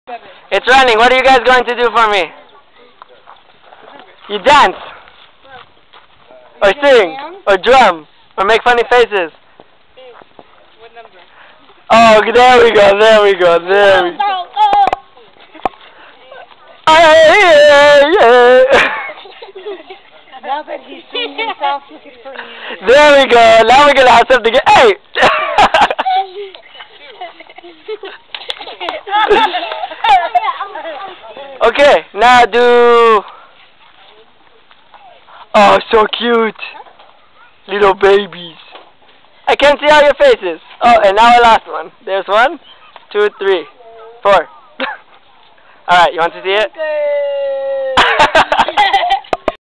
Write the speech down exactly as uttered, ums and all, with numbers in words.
It's running. What are you guys going to do for me? You dance? Or sing? Or drum? Or make funny faces? What number? Oh, there we go, there we go, there we go. Now that he's seen himself looking for you. There we go. Now we're gonna have something. To hey. Okay, now do. Oh, so cute, little babies. I can't see all your faces. Oh, and now our last one. There's one, two, three, four. All right, you want to see it?